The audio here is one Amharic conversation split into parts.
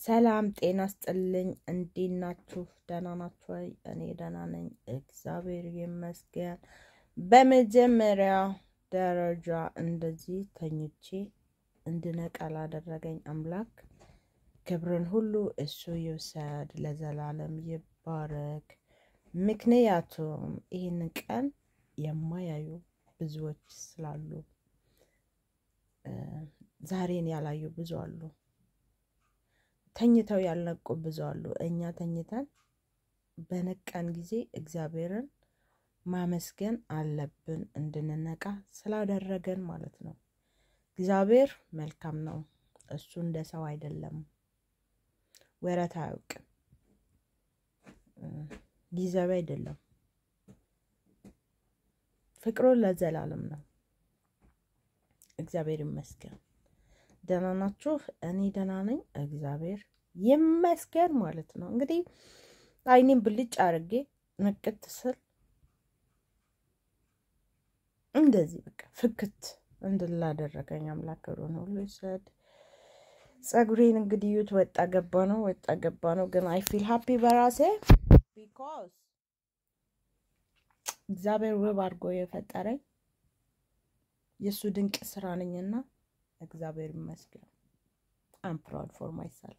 ሰላም ጤና ስጥልኝ እንዴት ናችሁ? ደህና ናችሁ ወይ? እኔ ደህና ነኝ እግዚአብሔር ይመስገን። በመጀመሪያ ደረጃ እንደዚህ ተኝቼ እንድነቃ ላደረገኝ አምላክ ክብርን ሁሉ እሱ ይውሰድ፣ ለዘላለም ይባረክ። ምክንያቱም ይህንን ቀን የማያዩ ብዙዎች ስላሉ ዛሬን ያላዩ ብዙ አሉ። ተኝተው ያልነቁ ብዙ አሉ። እኛ ተኝተን በነቃን ጊዜ እግዚአብሔርን ማመስገን አለብን፣ እንድንነቃ ስላደረገን ማለት ነው። እግዚአብሔር መልካም ነው። እሱ እንደ ሰው አይደለም፣ ወረት አያውቅም፣ ጊዜያዊ አይደለም። ፍቅሩ ለዘላለም ነው። እግዚአብሔር ይመስገን። ደህና ናችሁ? እኔ ደህና ነኝ እግዚአብሔር ይመስገን ማለት ነው። እንግዲህ አይኔን ብልጭ አድርጌ ንቅት ስል እንደዚህ በቃ ፍክት እንድላደረገኝ አምላክ ክብሩን ሁሉ ይውሰድ። ጸጉሬን እንግዲህ ዩት ወጣ ገባ ነው ግን አይ ፊል ሃፒ በራሴ ቢኮዝ እግዚአብሔር ውብ አድርጎ የፈጠረኝ የሱ ድንቅ ስራ ነኝና እግዚአብሔር ይመስገን። I'm proud for myself።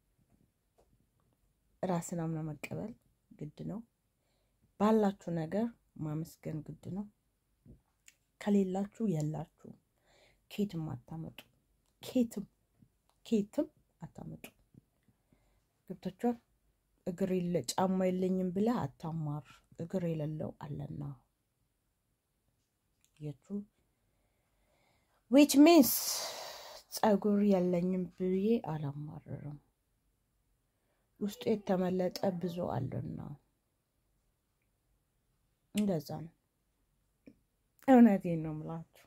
ራስን አምኖ መቀበል ግድ ነው። ባላችሁ ነገር ማመስገን ግድ ነው። ከሌላችሁ የላችሁ ኬትም አታመጡ። ኬትም አታመጡ። ገብታችኋል? እግር የለ ጫማ የለኝም ብለህ አታማር። እግር የሌለው አለና የቱ which means ጸጉር የለኝም ብዬ አላማረርም። ውስጡ የተመለጠ ብዙ አለና እንደዛ ነው። እውነቴን ነው የምላችሁ።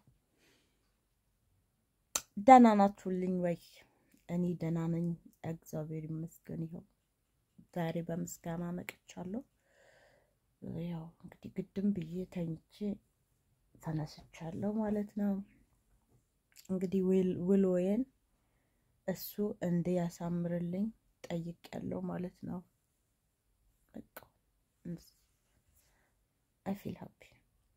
ደህና ናችሁልኝ ወይ? እኔ ደህና ነኝ እግዚአብሔር ይመስገን። ይኸው ዛሬ በምስጋና መጥቻለሁ። ያው እንግዲህ ግድም ብዬ ተኝቼ ተነስቻለሁ ማለት ነው። እንግዲህ ውሎዬን እሱ እንዲያሳምርልኝ ጠይቄያለሁ ማለት ነው። በቃ I feel happy።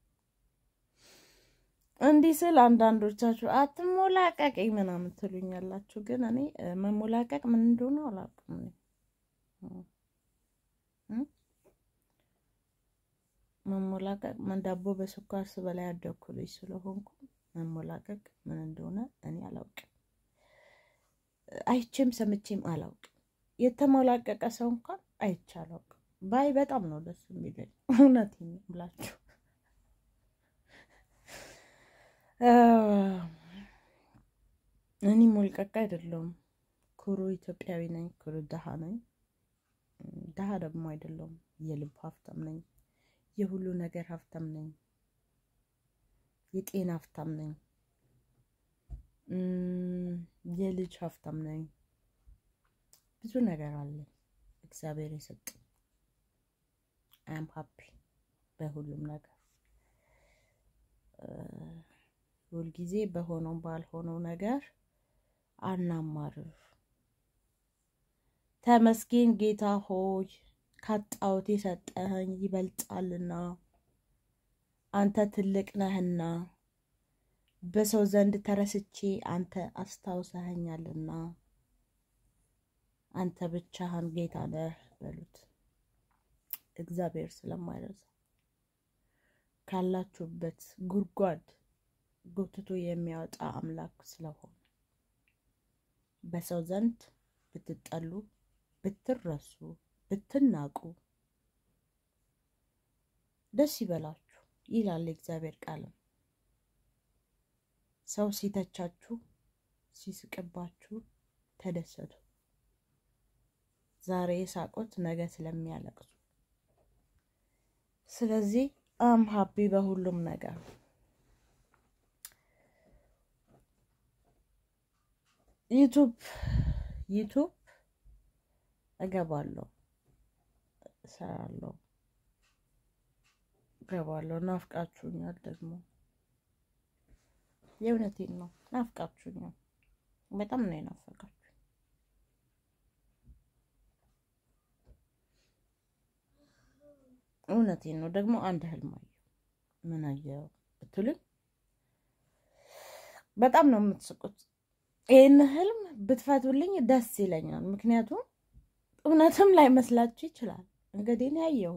እንዲህ ስል አንዳንዶቻችሁ አትሞላቀቀኝ ምናምን ትሉኛላችሁ፣ ግን እኔ መሞላቀቅ ምን እንደሆነ አላውቅም። መሞላቀቅ ዳቦ በስኳር ስበላ ያደኩ ልጅ ስለሆንኩ መሞላቀቅ ምን እንደሆነ እኔ አላውቅም። አይቼም ሰምቼም አላውቅም። የተሞላቀቀ ሰው እንኳን አይቼ አላውቅም። ባይ በጣም ነው ደስ የሚለኝ። እውነቴን ነው ብላችሁ እኔ ሞልቀቅ አይደለም። ኩሩ ኢትዮጵያዊ ነኝ። ኩሩ ደሃ ነኝ። ደሃ ደግሞ አይደለም፣ የልብ ሀብታም ነኝ። የሁሉ ነገር ሀብታም ነኝ። የጤና ሀብታም ነኝ። የልጅ ሀብታም ነኝ። ብዙ ነገር አለ እግዚአብሔር የሰጠኝ። I am happy በሁሉም ነገር። ሁል ጊዜ በሆነው ባልሆነው ነገር አናማርር። ተመስገን ጌታ ሆይ ካጣሁት የሰጠኸኝ ይበልጣልና፣ አንተ ትልቅ ነህና፣ በሰው ዘንድ ተረስቼ አንተ አስታውሰኸኛልና፣ አንተ ብቻህን ጌታ ነህ በሉት። እግዚአብሔር ስለማይረሳ ካላችሁበት ጉድጓድ ጎትቶ የሚያወጣ አምላክ ስለሆነ በሰው ዘንድ ብትጠሉ፣ ብትረሱ፣ ብትናቁ ደስ ይበላችሁ ይላል እግዚአብሔር ቃል። ሰው ሲተቻችሁ፣ ሲስቅባችሁ ተደሰቱ። ዛሬ ሳቆት ነገ ስለሚያለቅሱ። ስለዚህ አም ሃፒ በሁሉም ነገር። ዩቲዩብ እገባለሁ፣ እሰራለሁ፣ እገባለሁ። ናፍቃችሁኛል ደግሞ የእውነቴን ነው። ናፍቃችሁኛል። በጣም ነው የናፈቃችሁ። እውነቴን ነው ደግሞ አንድ ህልም አየሁ ምን አየሁ ብትሉኝ በጣም ነው የምትስቁት ይሄን ህልም ብትፈቱልኝ ደስ ይለኛል ምክንያቱም እውነትም ላይ መስላችሁ ይችላል እንግዲህ ነው ያየው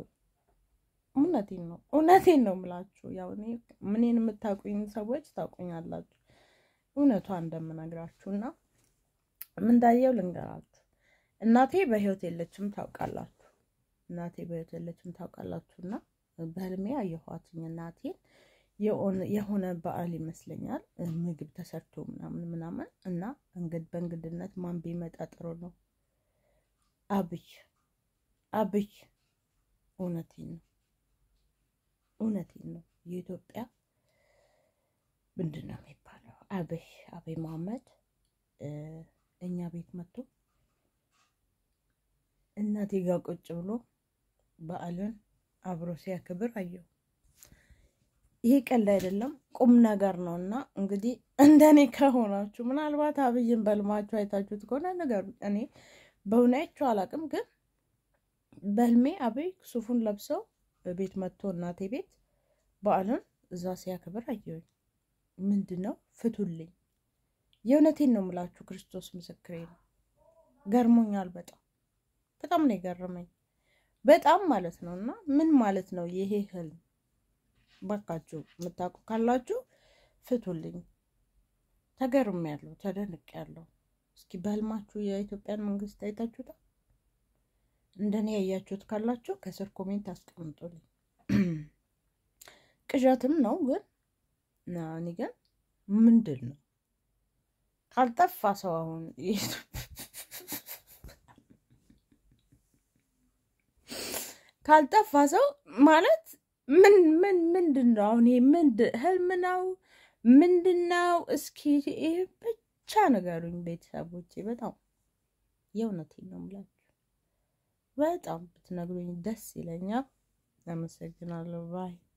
እውነቴን ነው የምላችሁ ያው እኔ ምንን የምታውቁኝ ሰዎች ታውቁኛላችሁ እውነቷን እንደምነግራችሁና ምን ዳየው ልንገራችሁ እናቴ በህይወት የለችም ታውቃላችሁ እናቴ በህይወት የለችም ታውቃላችሁና በህልሜ አየኋትኝ እናቴን የሆነ በዓል ይመስለኛል ምግብ ተሰርቶ ምናምን እና በእንግድነት ማን ቢመጣ ጥሩ ነው አብይ እውነቴን ነው የኢትዮጵያ ምንድነው የሚባለው አብይ መሐመድ እኛ ቤት መጥቶ እናቴ ጋር ቁጭ ብሎ በዓልን አብሮ ሲያከብር አየሁ ይሄ ቀልድ አይደለም ቁም ነገር ነውና እንግዲህ እንደኔ ከሆናችሁ ምናልባት አብይን በልማችሁ አይታችሁት ከሆነ ነገር እኔ በእውነታው አላቅም ግን በህልሜ አብይ ሱፉን ለብሰው በቤት መጥቶ እናቴ ቤት በዓልን እዛ ሲያከብር አየሁ ምንድነው ፍቱልኝ የእውነቴን ነው የምላችሁ ክርስቶስ ምስክሬ ነው ገርሞኛል በጣም ነው የገረመኝ በጣም ማለት ነውና ምን ማለት ነው ይሄ ህልም ባካችሁ መታቁ ካላችሁ ፍቱልኝ ተገርሜያለሁ ተደንቄያለሁ እስኪ በህልማችሁ የኢትዮጵያን መንግስት አይታችሁታ እንደኔ ያያችሁት ካላችሁ ከስር ኮሜንት አስቀምጡልኝ ቅዠትም ነው ግን እኔ ግን ምንድነው ካልጠፋ ሰው አሁን ካልጠፋ ሰው ማለት ምንድነው አሁን ህልም ነው ምንድነው እስኪ ብቻ ነገሩኝ ቤተሰቦቼ በጣም የእውነቴን ነው የምላችሁ በጣም ብትነግሩኝ ደስ ይለኛል አመሰግናለሁ ባይ